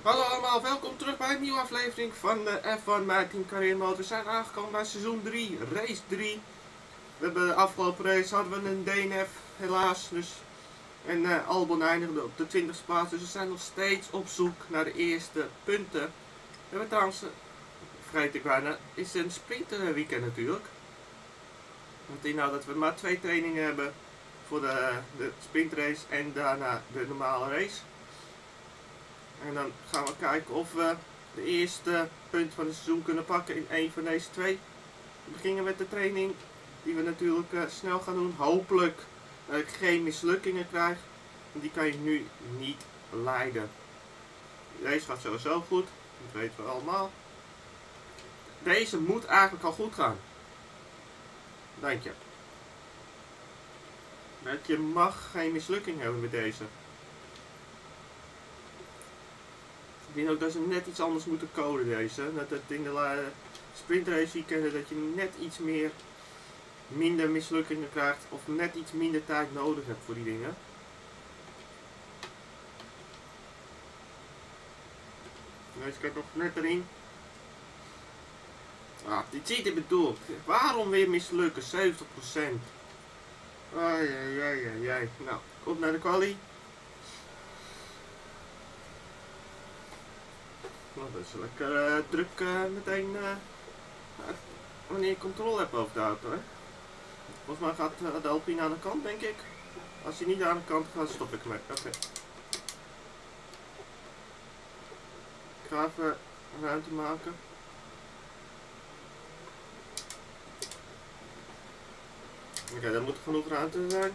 Hallo allemaal, welkom terug bij een nieuwe aflevering van de F1 My Team Carrière Mode. We zijn aangekomen bij seizoen 3, race 3. We hebben de afgelopen race hadden we een DNF, helaas. En Albon eindigde op de 20e plaats, dus we zijn nog steeds op zoek naar de eerste punten. We hebben trouwens, vergeet ik bijna, is een sprinterweekend natuurlijk. Dat inhoudt dat we maar 2 trainingen hebben voor de sprintrace en daarna de normale race. En dan gaan we kijken of we de eerste punt van het seizoen kunnen pakken in een van deze 2. We beginnen met de training die we natuurlijk snel gaan doen. Hopelijk dat ik geen mislukkingen krijg. Die kan je nu niet leiden. Deze gaat sowieso goed, dat weten we allemaal. Deze moet eigenlijk al goed gaan. Denk je. Je mag geen mislukking hebben met deze. Ik denk ook dat ze net iets anders moeten coden deze. Dat het in de sprintrace weekenden dat je net iets minder mislukkingen krijgt. Of net iets minder tijd nodig hebt voor die dingen. Deze kan nog net erin. Ah, dit zit in bedoeld. Waarom weer mislukken? 70%. Ai. Nou, op naar de quali. Nou, dat is lekker druk meteen wanneer je controle hebt over de auto. Hè? Volgens mij gaat de Alpine aan de kant, denk ik. Als hij niet aan de kant gaat, stop ik ermee. Oké. Ik ga even ruimte maken. Oké, daar moet genoeg ruimte zijn.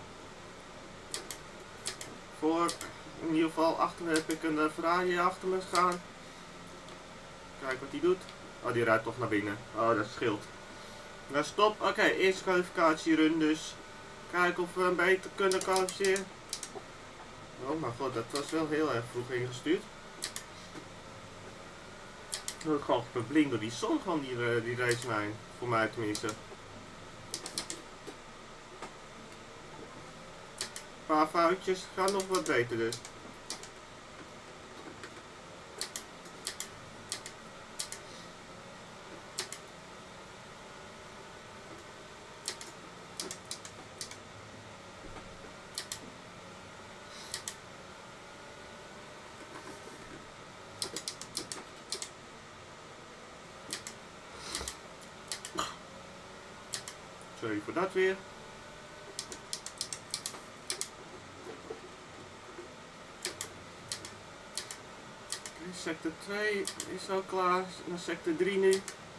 In ieder geval achter me heb ik een Ferrari achter me gaan. Kijk wat die doet. Oh, die rijdt toch naar binnen. Oh, dat scheelt. Nou, stop. Oké, eerste kwalificatierun dus. Kijken of we een beter kunnen kwalificeren. Oh mijn god, dat was wel heel erg vroeg ingestuurd. Ik word gewoon verblind door die zon van die racelijn. Voor mij tenminste. Een paar foutjes, gaat nog wat beter dus. Sorry voor dat weer. Sector 2 is al klaar, naar sector 3 nu.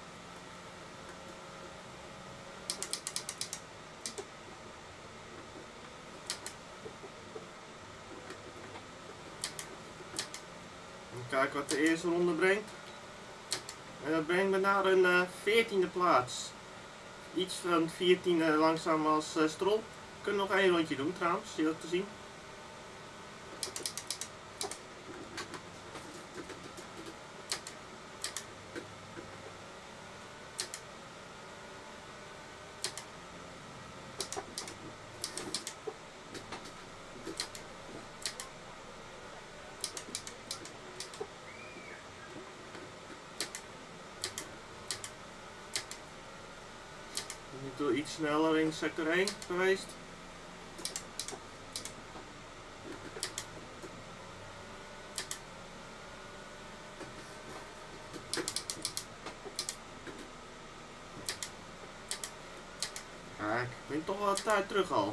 Kijken wat de eerste ronde brengt. En dat brengt me naar een 14e plaats. Iets van 14e langzaam als Stroll. We kunnen nog 1 rondje doen trouwens, zie je dat te zien. Iets sneller in sector 1 geweest. Kijk, ik ben toch wel tijd terug al.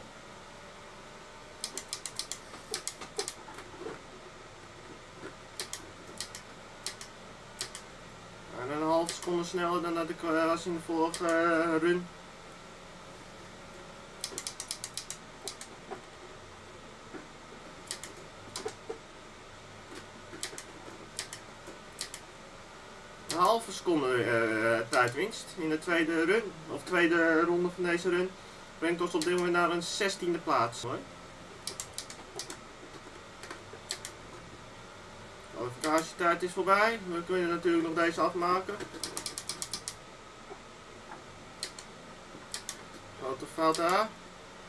En een half seconde sneller dan dat ik was in de vorige run. Een halve seconde tijdwinst in de tweede run, of tweede ronde van deze run, brengt ons op dit moment naar een 16e plaats. De kwalificatietijd is voorbij, we kunnen natuurlijk nog deze afmaken. Grote fout A.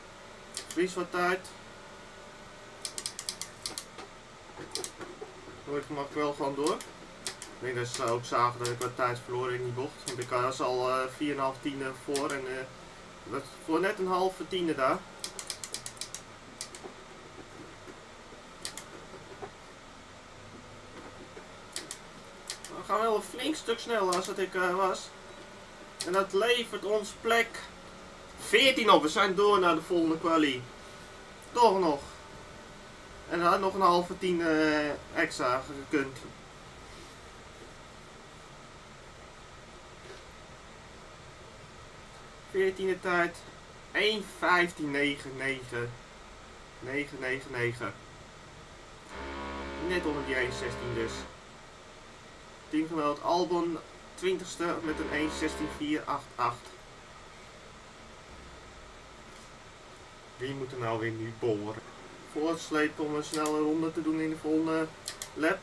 Verlies wat tijd. gooi ik hem ook wel gewoon door. Ik denk dat ze ook zagen dat ik wat tijd verloren in die bocht. Want ik was al 4,5 tiende voor en dat voor net een halve tiende daar. We gaan wel een flink stuk sneller als dat ik was. En dat levert ons plek 14 op. We zijn door naar de volgende quali. Toch nog. En dan had nog een halve tiende extra gekund. 14e tijd 1:15.99. 999. Net onder die 1:16 dus. Teamgenoot Albon 20ste met een 1:16.488. Wie moet er nou weer nu boren? Voortsleept om een snelle ronde te doen in de volgende lap.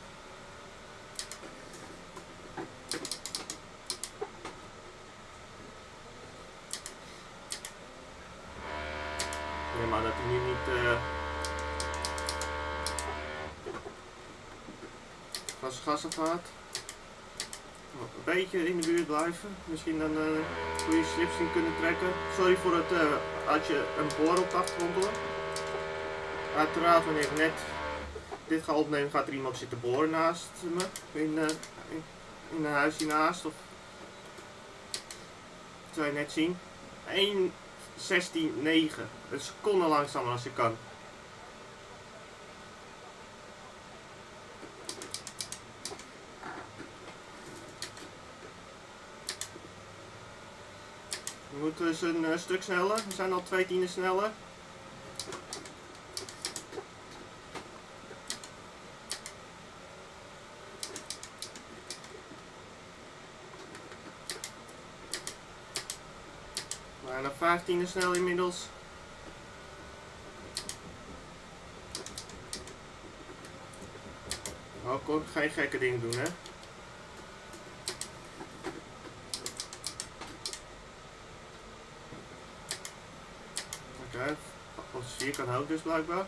Nee, maar dat hij nu niet van zijn gassen gaat. Een beetje in de buurt blijven. Misschien dan goede slips in kunnen trekken. Sorry voor het als je een boor op de achtergrond hoort. Uiteraard wanneer ik net dit ga opnemen gaat er iemand zitten boren naast me. In een huis hiernaast. Of dat zou je net zien. 1:16.9. Een seconde langzamer als je kan. We moeten dus een stuk sneller. We zijn al 2 tienden sneller. Bijna 15e snel inmiddels. Oh, ik kon geen gekke dingen doen, hè. Oké, als 4 kan ook dus blijkbaar.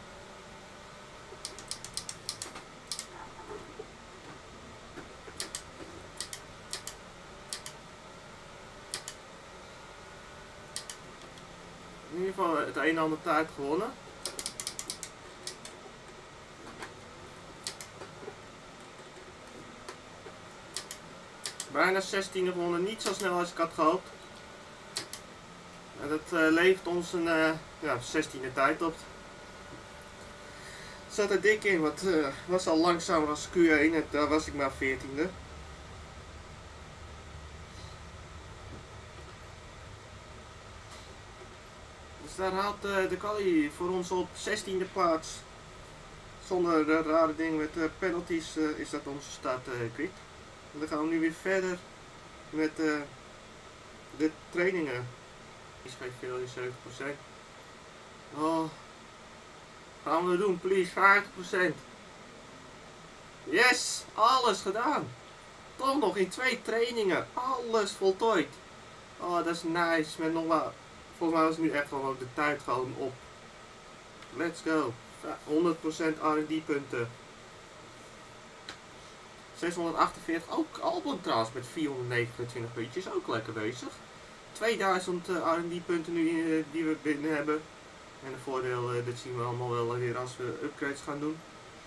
In ieder geval het een en ander tijd gewonnen. Bijna 16e gewonnen, niet zo snel als ik had gehoopt. En dat levert ons een ja, 16e tijd op. Het zat er dik in, want het was al langzamer als Q1 en daar was ik maar 14e. Dus daar haalt de quali voor ons op 16e plaats. Zonder rare dingen met penalties is dat onze start quick. En dan gaan we nu weer verder met de trainingen. Is geen veel in 70%. Oh, gaan we doen, please, 50%. Yes, alles gedaan. Toch nog in 2 trainingen, alles voltooid. Oh, dat is nice. Met nog wel, volgens mij was nu echt gewoon de tijd gewoon op. Let's go. 100% R&D punten. 648, ook Albon trouwens met 429 puntjes, ook lekker bezig. 2000 R&D punten nu die we binnen hebben. En het voordeel, dit zien we allemaal wel weer als we upgrades gaan doen.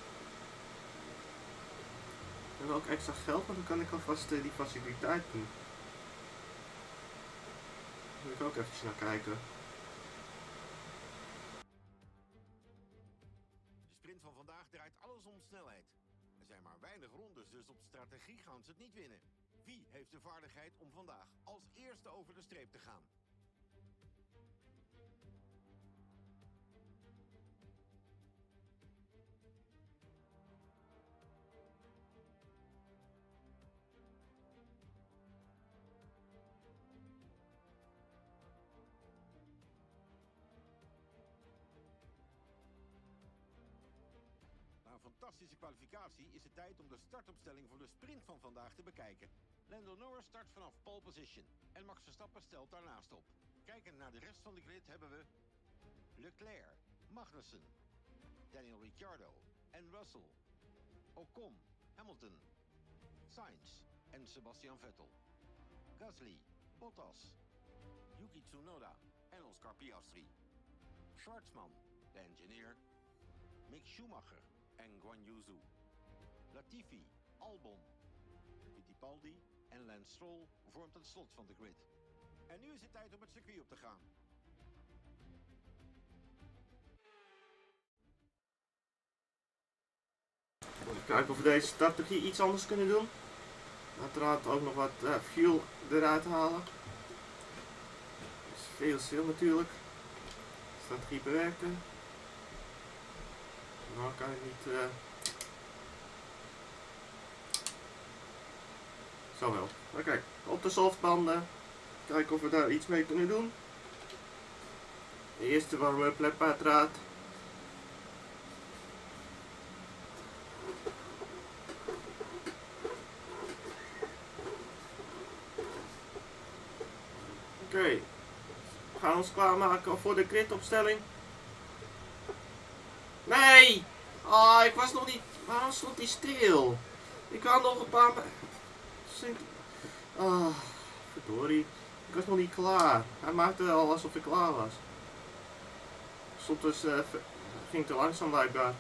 We hebben ook extra geld, want dan kan ik alvast die faciliteit doen. Daar moet ik ook eventjes naar kijken. De sprint van vandaag draait alles om snelheid. Er zijn maar weinig rondes, dus op strategie gaan ze het niet winnen. Wie heeft de vaardigheid om vandaag als eerste over de streep te gaan? Na een fantastische kwalificatie is het tijd om de startopstelling voor de sprint van vandaag te bekijken. Lando Norris start vanaf pole position en Max Verstappen stelt daarnaast op. Kijkend naar de rest van de grid hebben we Leclerc, Magnussen, Daniel Ricciardo en Russell, Ocon, Hamilton, Sainz en Sebastian Vettel. Gasly, Bottas, Yuki Tsunoda en Oscar Piastri. Schwartzman, de engineer. Mick Schumacher en Guan Yu Zhou. Latifi, Albon, Fittipaldi en Lance Stroll vormt het slot van de grid. En nu is het tijd om het circuit op te gaan. Even kijken of we deze strategie iets anders kunnen doen. Uiteraard ook nog wat fuel eruit halen. Dat is veel stil natuurlijk. Strategie bewerken. Nou kan ik niet... Zo wel. Oké, op de softbanden. Kijken of we daar iets mee kunnen doen. De eerste warm-up lap uiteraard. Oké, we gaan ons klaarmaken voor de gridopstelling. Nee! Ah, ik was nog niet... Waarom stond hij stil? Ik had nog een paar... Ah, verdorie. Ik was nog niet klaar. Hij maakte al alsof ik klaar was. Stond dus... ging te langzaam blijkbaar.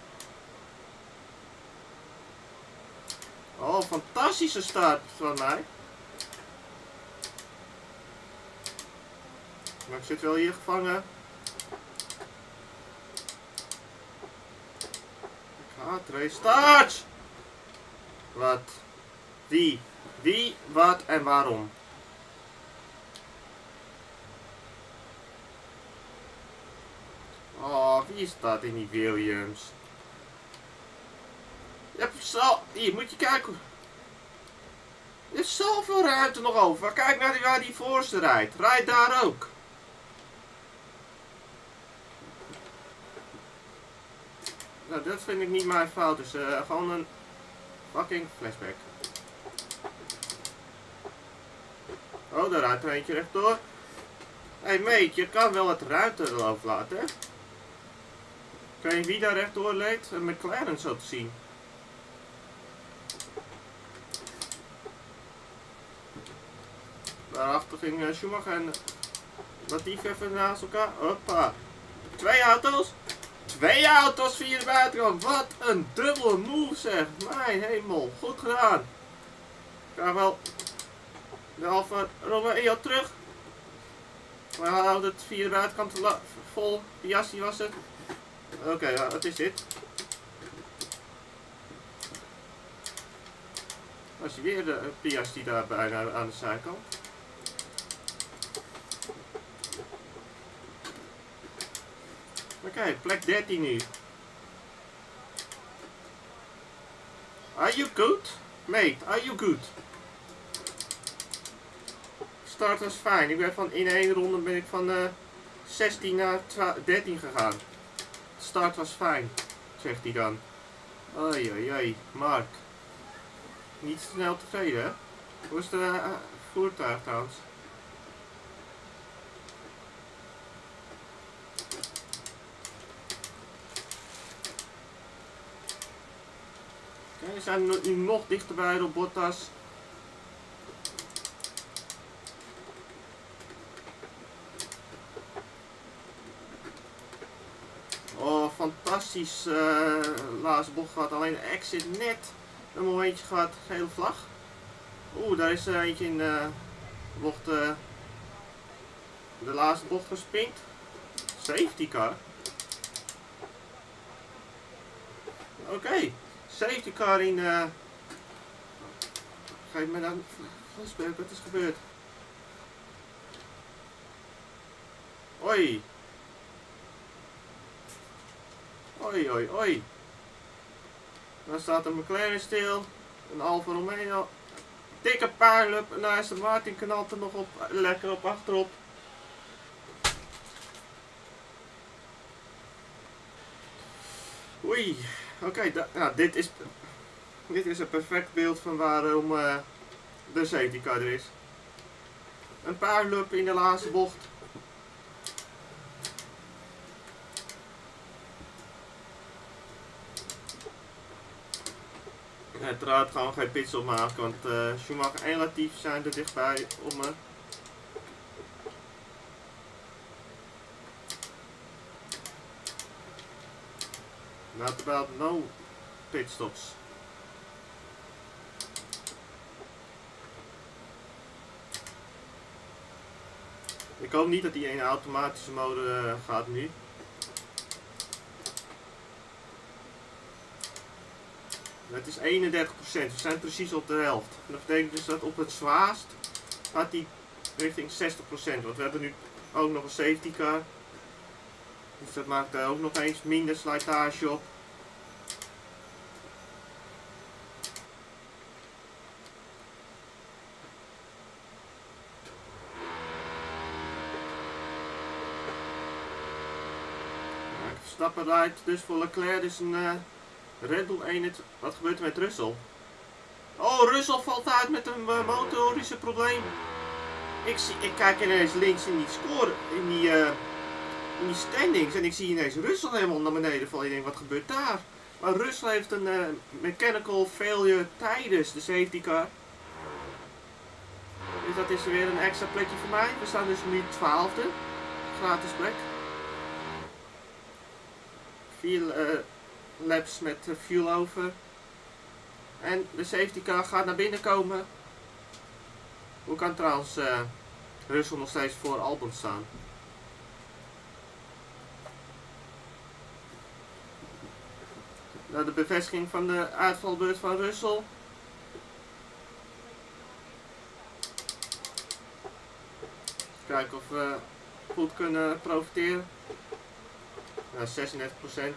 Oh, fantastische start van mij. Maar ik zit wel hier gevangen. Ik ga het restart. Wat? Wie? Wie? Wat en waarom? Oh, wie is dat in die Williams? Je hebt zo... Hier, moet je kijken. Je hebt zoveel ruimte nog over. Kijk naar waar die voorste rijdt. Rijd daar ook. Nou, dat vind ik niet mijn fout. Dus gewoon een fucking flashback. Oh, daar rijdt er eentje rechtdoor. Hé, mate, je kan wel wat ruimte erover laten, hè? Kan je wie daar rechtdoor leed? Een McLaren zo te zien. Daarachter ging Schumacher en Latifi even naast elkaar. Hoppa. 2 auto's. 2 auto's via de buitenkant. Wat een dubbele move zeg. Mijn hemel. Goed gedaan. Ik ga wel de Alfa Romeo terug. We houden het via de buitenkant vol. Piastri was het. Oké, wat is dit? Was je weer de Piastri daar bijna aan de zijkant? Oké, plek 13 nu. Are you good? Mate, are you good? Start was fijn. Ik ben in 1 ronde ben ik van 16 naar 13 gegaan. Start was fijn, zegt hij dan. Oei, oei, oei. Mark. Niet snel tevreden, hè? Hoe is de voertuig trouwens? Oké, we zijn nu nog dichterbij door Bottas. Oh, fantastisch laatste bocht gehad. Alleen de exit net een momentje gehad. Gele vlag. Oeh, daar is er eentje in de bocht. De laatste bocht gespinkt. Safety car. Oké. Safety car in... Geef me dan... Wat is gebeurd? Oei. Oei, oei, oei. Daar staat een McLaren stil. Een Alfa Romeo. Dikke puinlup. En daar is de Martin knalt er nog op. Lekker op achterop. Oei. Oké, nou, dit is een perfect beeld van waarom de safety car er is. Een puinlup in de laatste bocht. Uiteraard gaan we geen pitstop maken, want Schumacher en Latifi zijn er dichtbij om me. Not about no pitstops. Ik hoop niet dat die in automatische mode gaat nu. Het is 31%, we zijn precies op de helft. En dat betekent dus dat op het zwaarst gaat die richting 60%. Want we hebben nu ook nog een safety car. Dus dat maakt er ook nog eens minder slijtage op. Verstappen rijdt dus voor Leclerc, dus een Red Bull 1. Wat gebeurt er met Russell? Oh, Russell valt uit met een motorische probleem. Ik kijk ineens links in die score, in die standings en ik zie ineens Russell helemaal naar beneden vallen. Ik denk, wat gebeurt daar? Maar Russell heeft een mechanical failure tijdens de safety car. Dus dat is weer een extra plekje voor mij. We staan dus nu 12e. Gratis plek. 4 laps met fuel over. En de safety car gaat naar binnen komen. Hoe kan trouwens Russell nog steeds voor Albon staan? Nou, de bevestiging van de uitvalbeurt van Russell. Kijken of we goed kunnen profiteren. Ja, 36%.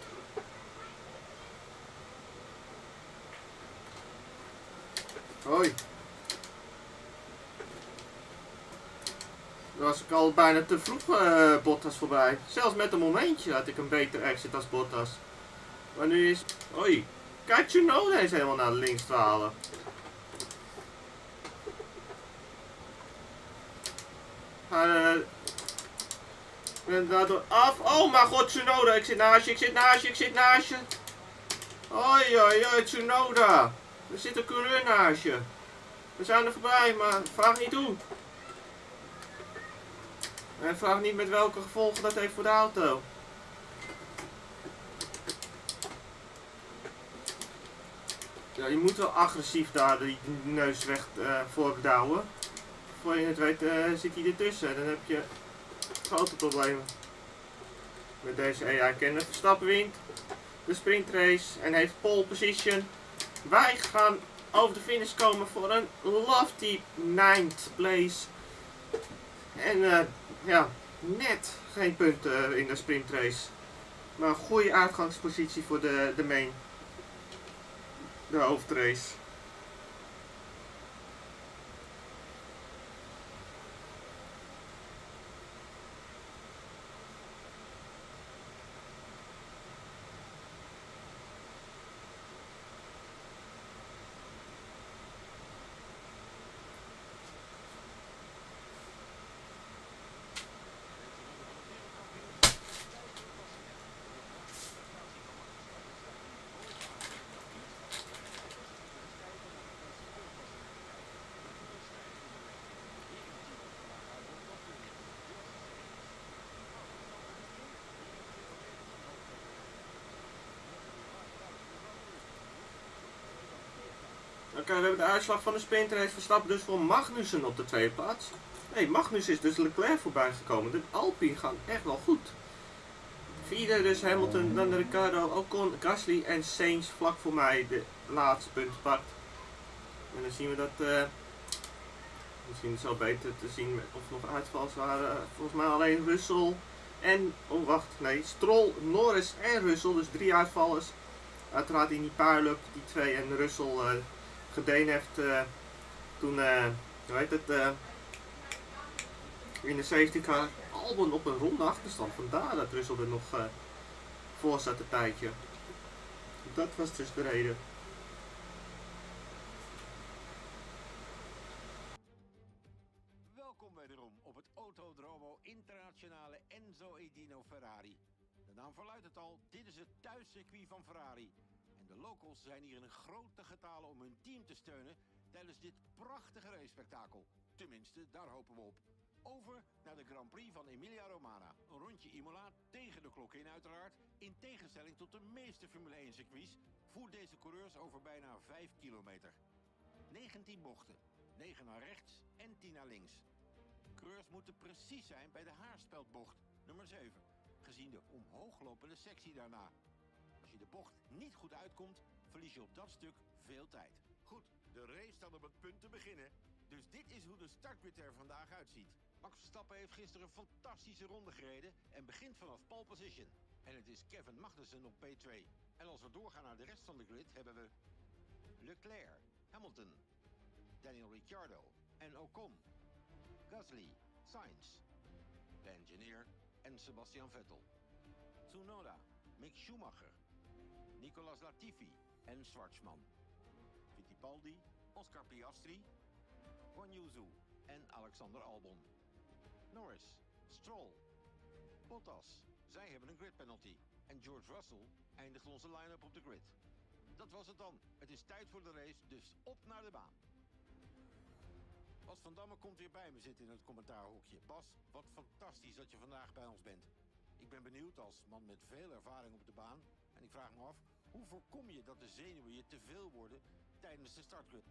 Hoi. Dan was ik al bijna te vroeg Bottas voorbij. Zelfs met een momentje had ik een beter exit als Bottas. Maar nu is... Hoi. Kijk, Tsunoda is helemaal naar links te halen. Ik ben daardoor af. Oh mijn god, Tsunoda. Ik zit naast je, ik zit naast je, ik zit naast je. Hoi, hoi, hoi, Tsunoda. Er zit een coureur naast je. We zijn er voorbij, maar vraag niet hoe. En vraag niet met welke gevolgen dat heeft voor de auto. Ja, je moet wel agressief daar die neus weg voorbedouwen. Voor je het weet zit hij ertussen. Dan heb je grote problemen. Met deze AI-kenner. Verstappen wint de sprintrace en heeft pole position. Wij gaan over de finish komen voor een lofty 9th place. En ja, net geen punten in de sprintrace. Maar een goede uitgangspositie voor de main. De hoofdrace. Oké, we hebben de uitslag van de sprintrace. Verstappen dus voor Magnussen op de tweede plaats. Nee, Magnussen is dus Leclerc voorbij gekomen. De Alpine gaan echt wel goed. Vierde dus Hamilton, dan Ricciardo, Ocon, Gasly en Sainz vlak voor mij de laatste punt pakt. En dan zien we dat... misschien is het wel beter te zien of nog uitvallers waren. Volgens mij alleen Russell en... Oh wacht, nee. Stroll, Norris en Russell. Dus 3 uitvallers. Uiteraard in die pileup, die 2 en Russell... gedaan heeft toen, hoe heet het, in de safety car Albon op een ronde achterstand. Vandaar dat Russell er nog voor zat een tijdje. Dat was dus de reden. Welkom wederom op het Autodromo Internationale Enzo Edino Ferrari. De naam verluidt het al, dit is het thuiscircuit van Ferrari. En De locals zijn hier in grote getalen om hun team te steunen tijdens dit prachtige racespektakel. Tenminste, daar hopen we op. Over naar de Grand Prix van Emilia Romagna. Een rondje Imola, tegen de klok in uiteraard. In tegenstelling tot de meeste Formule 1 circuits voert deze coureurs over bijna 5 kilometer. 19 bochten, 9 naar rechts en 10 naar links. Coureurs moeten precies zijn bij de haarspeldbocht, nummer 7, gezien de omhooglopende sectie daarna. Als je de bocht niet goed uitkomt, verlies je op dat stuk veel tijd. Goed, de race staat op het punt te beginnen. Dus dit is hoe de startgrid er vandaag uitziet. Max Verstappen heeft gisteren een fantastische ronde gereden en begint vanaf pole position. En het is Kevin Magnussen op P2. En als we doorgaan naar de rest van de grid hebben we Leclerc, Hamilton, Daniel Ricciardo en Ocon, Gasly, Sainz, de engineer en Sebastian Vettel, Tsunoda, Mick Schumacher, Nicolas Latifi en Schwartzman, Fittipaldi, Oscar Piastri, Guan Yu Zhou en Alexander Albon, Norris, Stroll, Bottas, zij hebben een grid penalty en George Russell eindigt onze line-up op de grid. Dat was het dan. Het is tijd voor de race, dus op naar de baan. Bas van Damme komt weer bij me zitten in het commentaarhoekje. Bas, wat fantastisch dat je vandaag bij ons bent. Ik ben benieuwd als man met veel ervaring op de baan. En ik vraag me af, hoe voorkom je dat de zenuwen je te veel worden tijdens de startgrid?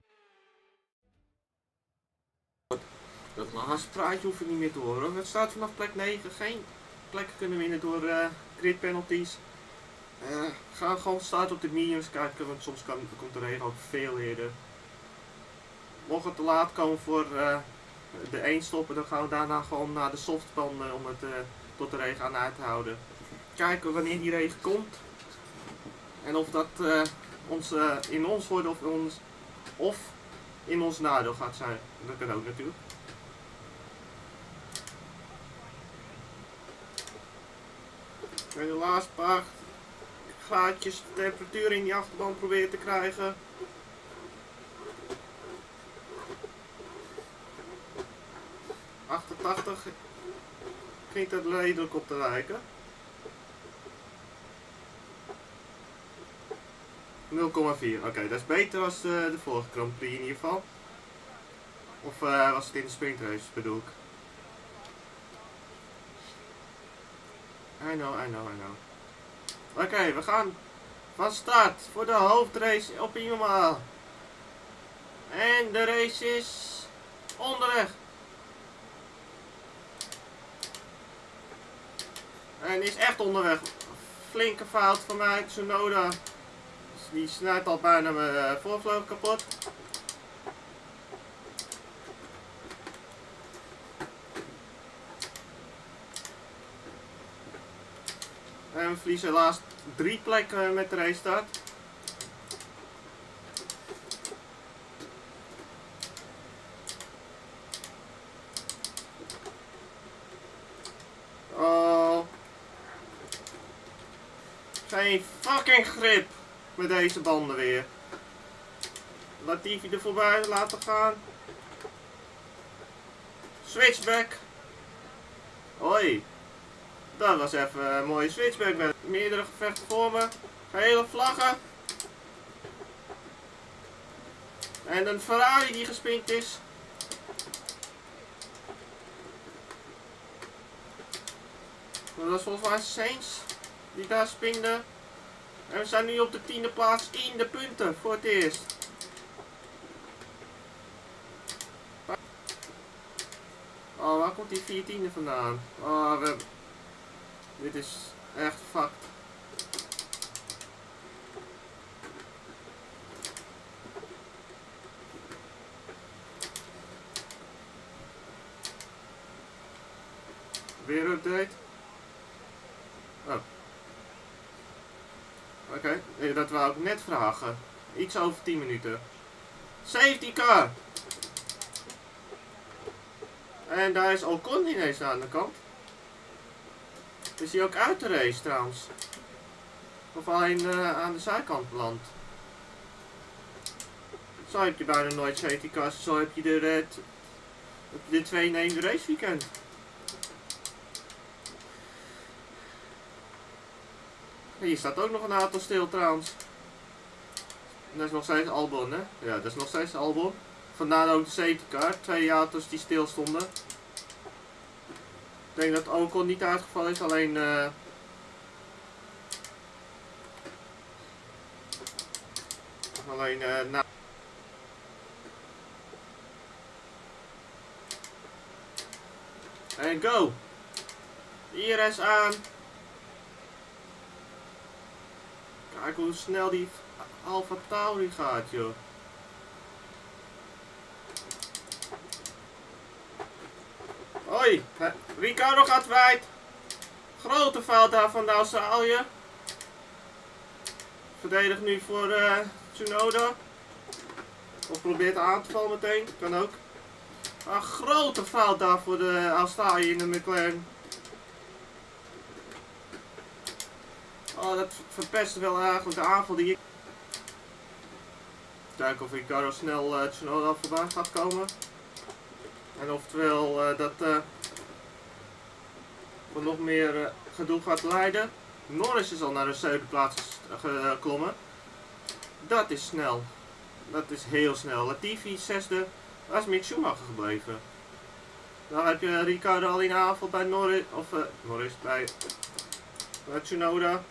Dat laatste praatje hoef ik niet meer te horen. Het staat vanaf plek 9. Geen plekken kunnen winnen door grid penalties. Ga gewoon starten op de mediums kijken, want soms komt de regen ook veel eerder. Mocht het te laat komen voor de 1 stoppen, dan gaan we daarna gewoon naar de softband om het tot de regen aan uit te houden. Kijken wanneer die regen komt. En of dat in ons voordeel of in ons nadeel gaat zijn. Dat kan ook natuurlijk. En de laatste paar gaatjes temperatuur in die achterband proberen te krijgen. Begint het redelijk op te lijken. 0,4. Oké, dat is beter dan de vorige Grand Prix in ieder geval. Of was het in de sprintrace bedoel ik. I know. Oké, we gaan van start voor de hoofdrace op Imola. En de race is onderweg. En is echt onderweg. Flinke fout van mij, Tsunoda. Die snijdt al bijna mijn voorvleugel kapot. En we verliezen helaas 3 plekken met de race start. Oh. Geen fucking grip met deze banden weer. Latifi er voorbij laten gaan. Switchback. Hoi. Dat was even een mooie switchback met meerdere gevechten voor me. Gele vlaggen. En een Ferrari die gespinkt is. Dat was volgens mij Sainz die daar spinde. En we zijn nu op de 10e plaats in de punten voor het eerst. Oh, waar komt die 14e vandaan? Oh, dit is echt fucked. Weer update. Oh. Oké, dat wou ik net vragen. Iets over 10 minuten. Safety car! En daar is Ocon ineens aan de kant. Is hij ook uit de race trouwens? Of alleen aan de zijkant beland? Zo heb je bijna nooit safety cars. Zo heb je de 2 in 1 raceweekend. Hier staat ook nog een auto stil trouwens. Dat is nog steeds Albon, hè? Ja, dat is nog steeds Albon. Vandaar ook de safety car. 2 auto's die stil stonden. Ik denk dat Ocon niet uitgevallen is, alleen... na... En go! IRS aan! Kijk hoe snel die Alfa Tauri gaat, joh. Hoi, Ricciardo gaat wijd. Grote fout daar van de Australiër. Verdedigt nu voor Tsunoda. Of probeert aan te vallen meteen, kan ook. Een grote fout daar voor de Australiër in de McLaren. Oh, dat verpest wel eigenlijk de aanval die ik... Kijken of Ricciardo snel Tsunoda voorbij gaat komen. En oftewel dat voor nog meer gedoe gaat leiden. Norris is al naar de 7e plaats geklommen. Dat is snel. Dat is heel snel. Latifi 6e. Waar is Mick Schumacher gebleven? Dan heb je Ricciardo al in aanval bij Norris. Of Norris bij Tsunoda.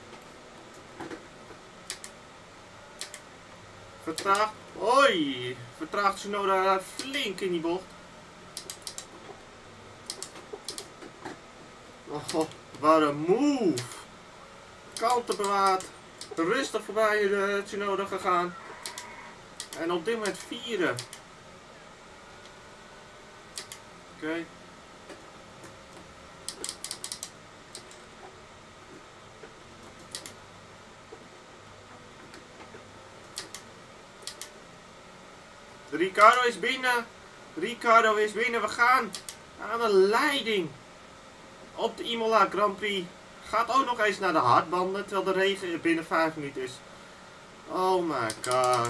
Vertraagt. Hoi! Vertraagt Tsunoda flink in die bocht. Oh, wat een move! Kanten bewaard. Rustig voorbij de Tsunoda gegaan. En op dit moment 4e. Oké. Ricciardo is binnen. Ricciardo is binnen. We gaan aan de leiding. Op de Imola Grand Prix. Gaat ook nog eens naar de hardbanden. Terwijl de regen binnen 5 minuten is. Oh my god.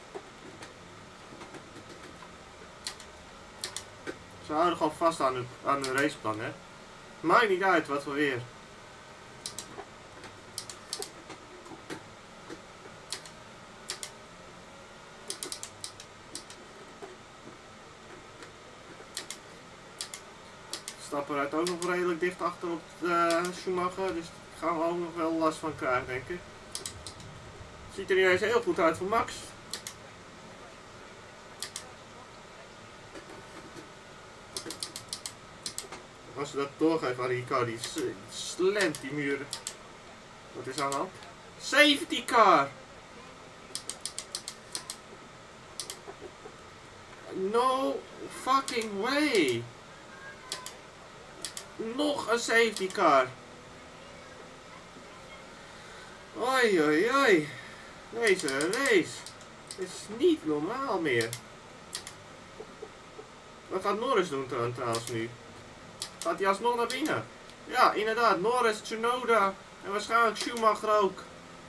Ze houden gewoon vast aan hun raceplan, hè. Maakt niet uit wat voor weer. Stappen rijdt ook nog redelijk dicht achter op de Schumacher, dus daar gaan we ook nog wel last van krijgen, denk ik. Ziet er niet eens heel goed uit voor Max. Als ze dat doorgeven aan Ricciardo, die slemt die muren. Wat is aan de hand? Safety car! No fucking way! Nog een safety car. Oi oi oi. Deze race is niet normaal meer. Wat gaat Norris doen trouwens nu? Gaat hij alsnog naar binnen? Ja, inderdaad. Norris, Tsunoda en waarschijnlijk Schumacher ook.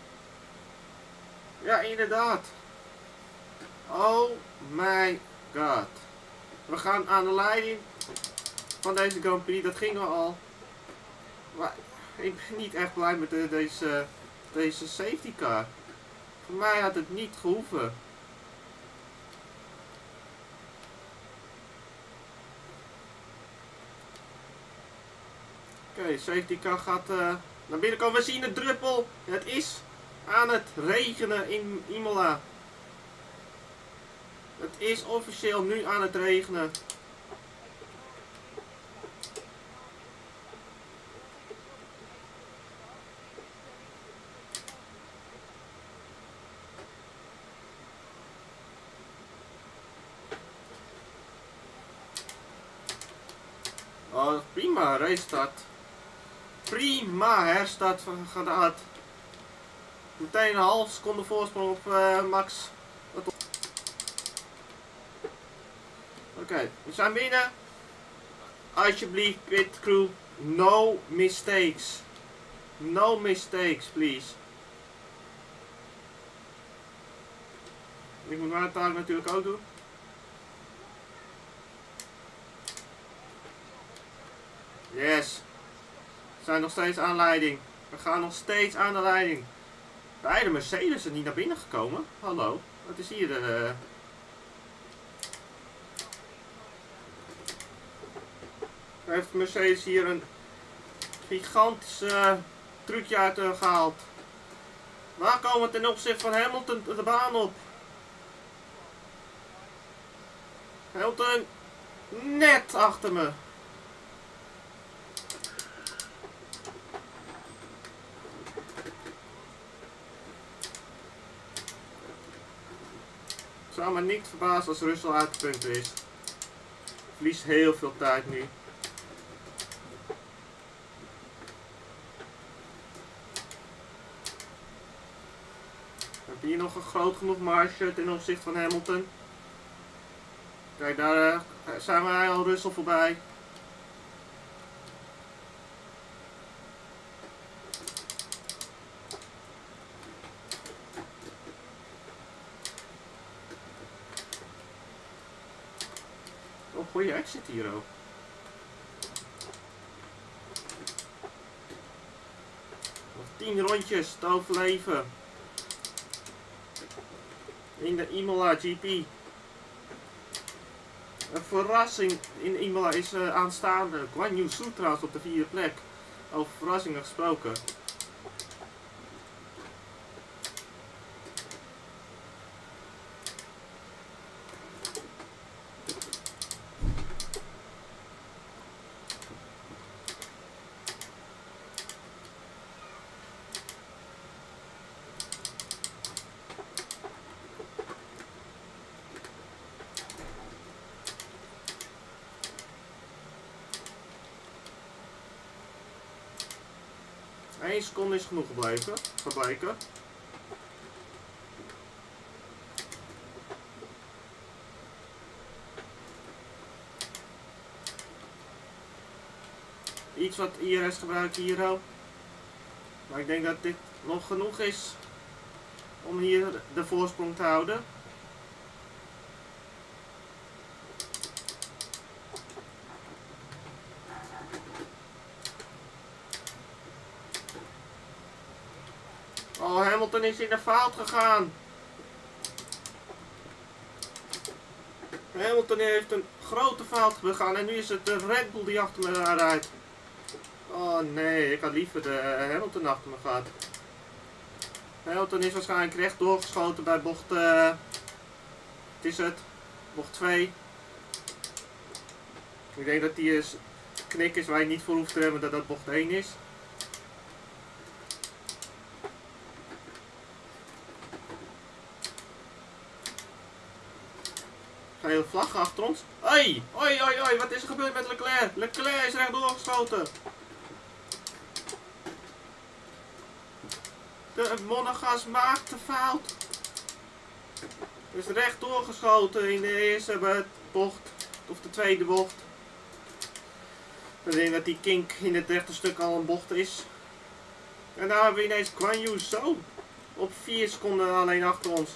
Ja, inderdaad. Oh my god. We gaan aan de leiding van deze Grand Prix. Dat gingen we al. Maar ik ben niet echt blij met deze safety car. Voor mij had het niet gehoeven. Oké, safety car gaat naar binnen komen. We zien de druppel. Het is aan het regenen in Imola. Het is officieel nu aan het regenen. Oh, prima restart. Prima herstart gedaan. Meteen een half seconde voorsprong op Max. Oké, we zijn binnen. Alsjeblieft, pit crew. No mistakes. No mistakes, please. Ik moet mijn taak natuurlijk ook doen. Yes. We zijn nog steeds aan leiding. We gaan nog steeds aan de leiding. Beide Mercedes zijn niet naar binnen gekomen. Hallo, wat is hier? Heeft Mercedes hier een gigantisch trucje uit gehaald. Waar komen we ten opzichte van Hamilton de baan op? Hamilton net achter me. Het zou me niet verbazen als Russell uit de punten is. Verliest heel veel tijd nu. We hebben hier nog een groot genoeg marge ten opzichte van Hamilton. Kijk, daar zijn wij al Russell voorbij. Oh, goeie exit hier ook. Nog 10 rondjes te overleven. In de Imola GP. Een verrassing in Imola is aanstaande. Guan Yu Zhou trouwens op de 4e plek. Over verrassingen gesproken. Eén seconde is genoeg gebleken. Iets wat IRS gebruikt hier ook. Maar ik denk dat dit nog genoeg is om hier de voorsprong te houden. Oh, Hamilton is in de fout gegaan. Hamilton heeft een grote fout begaan en nu is het de Red Bull die achter me rijdt. Oh nee, ik had liever de Hamilton achter me gehad. Hamilton is waarschijnlijk recht doorgeschoten bij bocht, wat is het? Bocht 2. Ik denk dat die knik is waar je niet voor hoeft te hebben dat dat bocht 1 is. Gele vlag achter ons. Hoi, hoi, hoi, hoi, wat is er gebeurd met Leclerc? Leclerc is recht doorgeschoten. De Monegas maakt de fout. Is recht doorgeschoten in de eerste bocht, of de tweede bocht. Ik denk dat die kink in het rechte stuk al een bocht is. En daar hebben we ineens Guan Yu Zhou op 4 seconden alleen achter ons.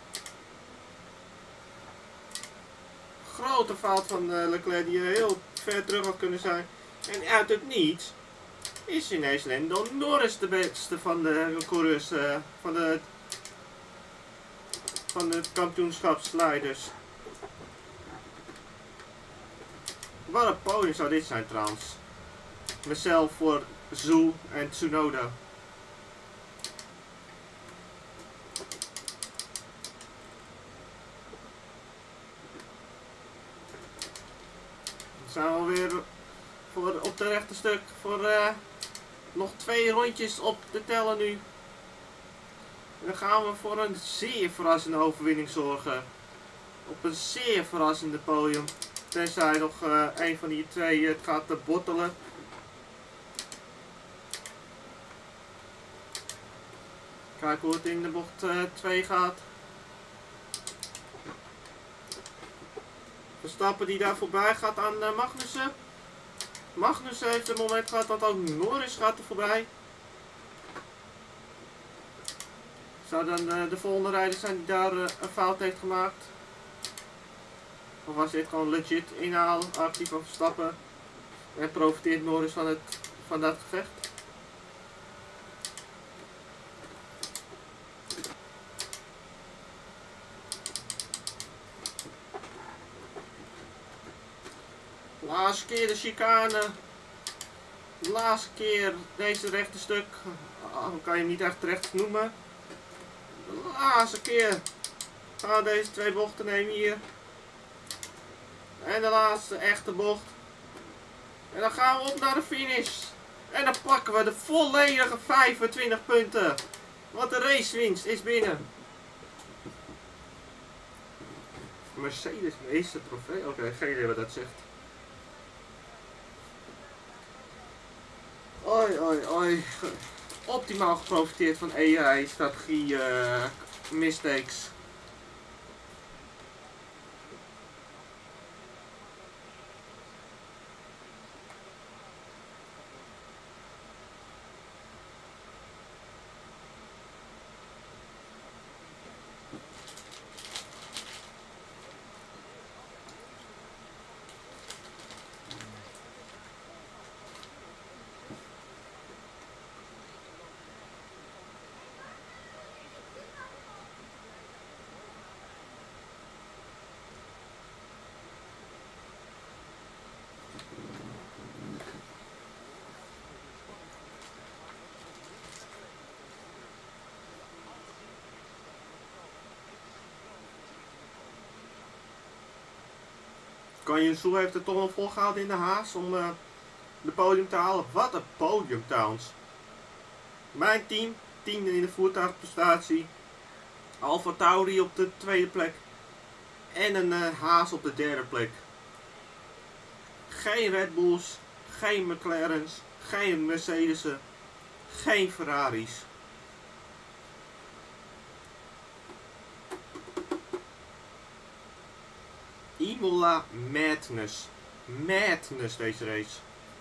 Grote fout van Leclerc die heel ver terug had kunnen zijn. En uit het niets is ineens Lando Norris de beste van de coureurs van de kampioenschapsleiders. Wat een podium zou dit zijn trouwens. Mezelf voor Zhou en Tsunoda. Dan zijn we weer op de rechte stuk voor nog 2 rondjes op te tellen nu. En dan gaan we voor een zeer verrassende overwinning zorgen. Op een zeer verrassende podium. Tenzij nog een van die twee het gaat bottelen. Kijk hoe het in de bocht 2 gaat. Verstappen die daar voorbij gaat aan Magnussen. Magnussen heeft het moment gehad dat ook Norris gaat er voorbij. Zou dan de volgende rijder zijn die daar een fout heeft gemaakt? Of was dit gewoon legit inhaalactie van Verstappen? En profiteert Norris van dat gevecht? Laatste keer de chicane. De laatste keer deze rechte stuk. Dan kan je hem niet echt rechts noemen. De laatste keer gaan we deze 2 bochten nemen hier. En de laatste echte bocht. En dan gaan we op naar de finish. En dan pakken we de volledige 25 punten. Want de racewinst is binnen. Mercedes meeste trofee. Oké, geen idee wat dat zegt. Oi, oi, oi. Optimaal geprofiteerd van AI, strategie, mistakes. Guanyu heeft het toch wel volgehouden in de haas om de podium te halen. Wat een podium trouwens. Mijn team, 10e in de voertuigprestatie. Alfa Tauri op de 2e plek. En een haas op de 3e plek. Geen Red Bulls, geen McLaren's, geen Mercedes'en, geen Ferraris. Imola Madness. Madness deze race.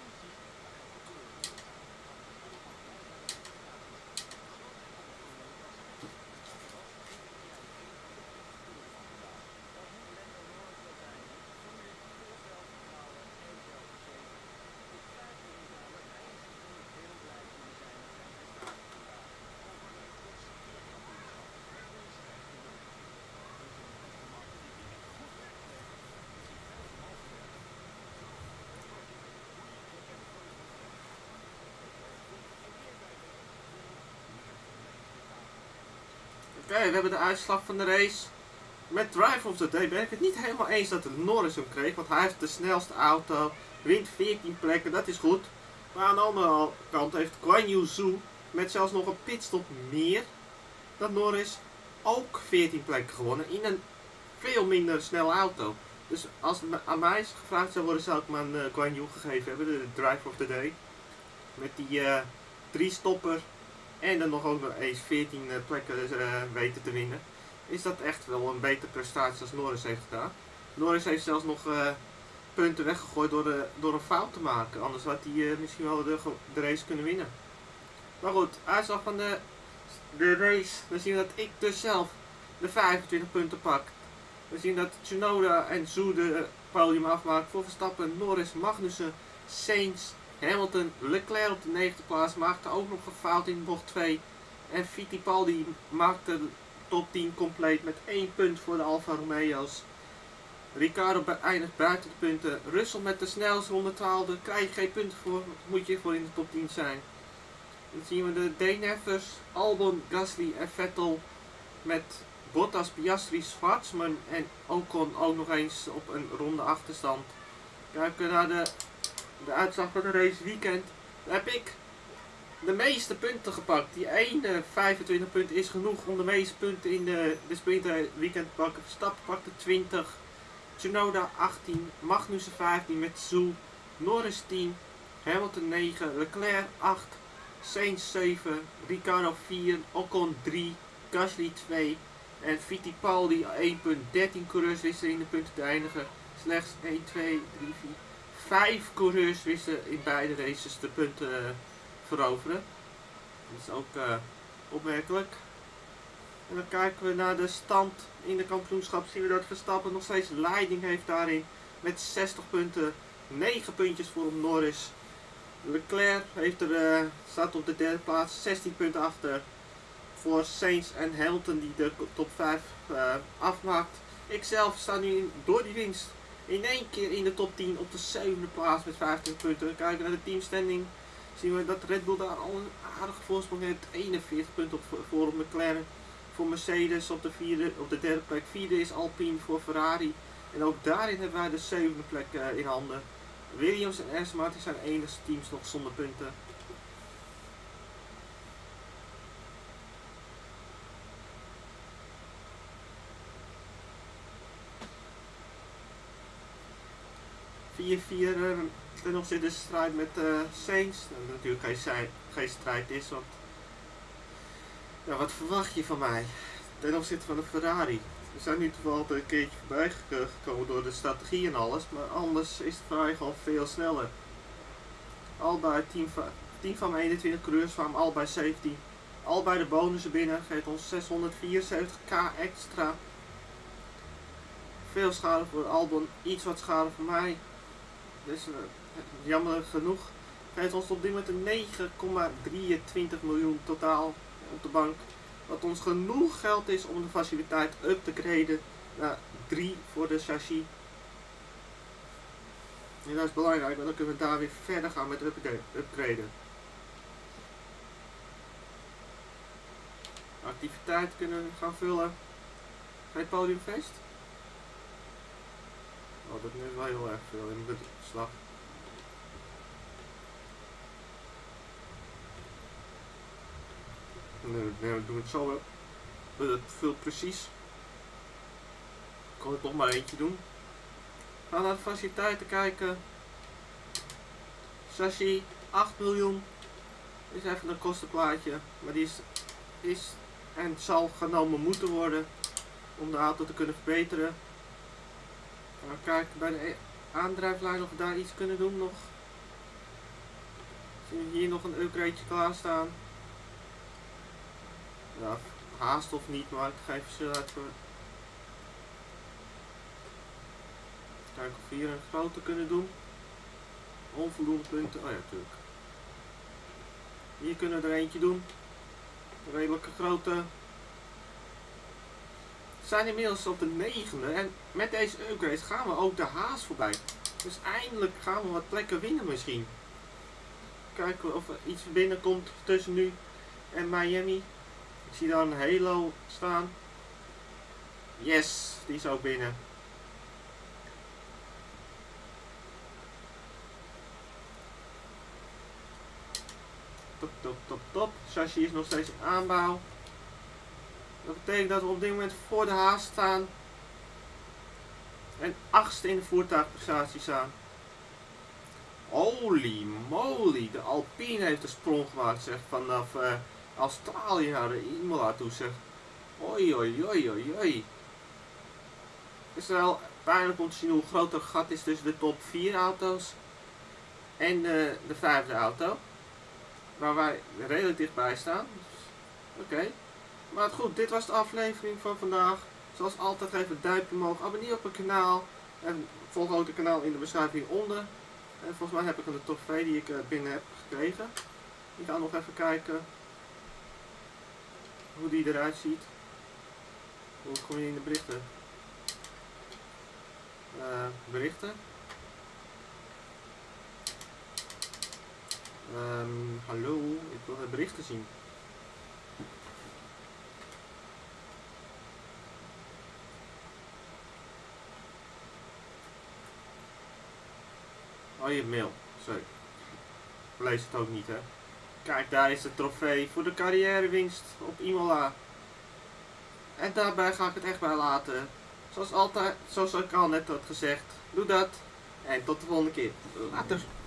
Oké, we hebben de uitslag van de race. Met Driver of the Day ben ik het niet helemaal eens dat de Norris hem kreeg. Want hij heeft de snelste auto. Wint 14 plekken, dat is goed. Maar aan de andere kant heeft Guanyu Zhou met zelfs nog een pitstop meer dan Norris ook 14 plekken gewonnen. In een veel minder snelle auto. Dus als het aan mij gevraagd zou worden, zou ik hem aan Guanyu gegeven hebben. De Driver of the Day. Met die 3-stopper. En dan nog ook nog eens 14 plekken weten te winnen. Is dat echt wel een betere prestatie als Norris heeft gedaan. Norris heeft zelfs nog punten weggegooid door een fout te maken. Anders had hij misschien wel de race kunnen winnen. Maar goed, uitslag van de race. We zien dat ik dus zelf de 25 punten pak. We zien dat Tsunoda en Zhou de podium afmaken voor Verstappen, Norris, Magnussen, Sainz, Hamilton, Leclerc op de 9e plaats maakte ook nog een fout in bocht 2. En Fittipaldi maakte de top 10 compleet met 1 punt voor de Alfa Romeo's. Ricciardo eindigt buiten de punten. Russell met de snelste 112e krijg je geen punten voor, moet je voor in de top 10 zijn. Dan zien we de DNF'ers, Albon, Gasly en Vettel met Bottas, Piastri, Schwartzman en Ocon ook nog eens op een ronde achterstand. Kijken naar de uitslag van de race weekend. Daar heb ik de meeste punten gepakt. Die ene 25 punten is genoeg om de meeste punten in de sprint weekend te pakken. Verstappen pakte 20. Tsunoda 18. Magnussen 15 met Zhou. Norris 10. Hamilton 9. Leclerc 8. Sainz 7. Ricciardo 4. Ocon 3. Gasly 2. En Fittipaldi 1 punt. 13 coureurs wisten in de punten te eindigen. Slechts 1, 2, 3, 4. 5 coureurs wisten in beide races de punten veroveren. Dat is ook opmerkelijk. En dan kijken we naar de stand in de kampioenschap. Zien we dat Verstappen nog steeds leiding heeft daarin. Met 60 punten. 9 puntjes voor Norris. Leclerc heeft staat op de 3e plaats. 16 punten achter. Voor Sainz en Hamilton die de top 5 afmaakt. Ikzelf sta nu door die winst in één keer in de top 10 op de 7e plaats met 25 punten. Kijken naar de teamstanding, zien we dat Red Bull daar al een aardige voorsprong heeft. 41 punten voor McLaren. Voor Mercedes op de derde plek. Vierde is Alpine voor Ferrari. En ook daarin hebben wij de 7e plek in handen. Williams en Aston Martin zijn de enige teams nog zonder punten. Ten opzichte de strijd met Sainz. Dat natuurlijk geen strijd is, want ja, wat verwacht je van mij? Ten opzichte van de Ferrari. We zijn nu toevallig een keertje voorbij gekomen door de strategie en alles, maar anders is de Ferrari gewoon veel sneller. Allebei team van 21 coureurs kwamen allebei 17. Allebei de bonussen binnen, geeft ons 674k extra. Veel schade voor Albon, iets wat schade voor mij. Dus jammer genoeg geeft ons op dit moment een 9,23 miljoen totaal op de bank. Wat ons genoeg geld is om de faciliteit up te graden naar 3 voor de chassis. En dat is belangrijk, want dan kunnen we daar weer verder gaan met upgraden. Activiteit kunnen we gaan vullen. Geen podiumfeest? Oh, dat is wel heel erg veel in de slag. Nee, we doen het zo wel. Het vult precies. Ik kon het nog maar eentje doen. Gaan naar de faciliteiten kijken. Chassis 8 miljoen. Is even een kostenplaatje. Maar die is en zal genomen moeten worden om de auto te kunnen verbeteren. Gaan we kijken bij de aandrijflijn of we daar iets kunnen doen nog. Zien we hier nog een upgradeje klaarstaan. Ja, haast of niet, maar ik geef verschil uit voor. Kijken of we hier een grote kunnen doen. Onvoldoende punten. Oh ja, natuurlijk. Hier kunnen we er eentje doen. Een redelijke grote. We zijn inmiddels op de 9e en met deze upgrades gaan we ook de Haas voorbij. Dus eindelijk gaan we wat plekken winnen misschien. Kijken of er iets binnenkomt tussen nu en Miami. Ik zie daar een Halo staan. Yes, die is ook binnen. Top. Chassis is nog steeds in aanbouw. Dat betekent dat we op dit moment voor de Haas staan. En 8e in de voertuigprestatie staan. Holy moly, de Alpine heeft een sprong gemaakt, zeg, vanaf Australië naar de Imola toe, zeg. Oi. Het is wel pijnlijk om te zien hoe groot het gat is tussen de top 4 auto's en de 5e auto. Waar wij redelijk dichtbij staan. Oké. Maar goed, dit was de aflevering van vandaag. Zoals altijd, geef een duimpje omhoog, abonneer op mijn kanaal. En volg ook het kanaal in de beschrijving hieronder. En volgens mij heb ik een trofee die ik binnen heb gekregen. Ik ga nog even kijken hoe die eruit ziet. Hoe kom je in de berichten? Berichten. Hallo, ik wil de berichten zien. Oh, je mail. Sorry. Ik lees het ook niet, hè. Kijk, daar is de trofee voor de carrièrewinst op Imola. En daarbij ga ik het echt bij laten. Zoals altijd, zoals ik al net had gezegd. Doe dat. En tot de volgende keer. Later.